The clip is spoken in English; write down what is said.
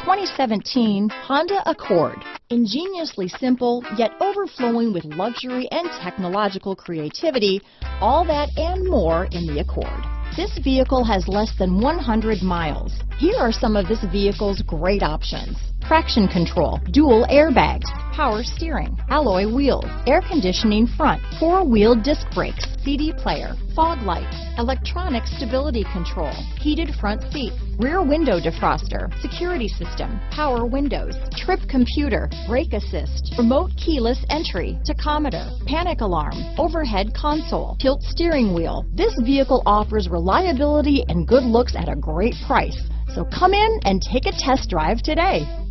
2017 Honda Accord. Ingeniously simple, yet overflowing with luxury and technological creativity, all that and more in the Accord. This vehicle has less than 100 miles. Here are some of this vehicle's great options: traction control, dual airbags, power steering, alloy wheels, air conditioning front, four-wheel disc brakes, CD player, fog lights, electronic stability control, heated front seats, rear window defroster, security system, power windows, trip computer, brake assist, remote keyless entry, tachometer, panic alarm, overhead console, tilt steering wheel. This vehicle offers reliability and good looks at a great price. So come in and take a test drive today.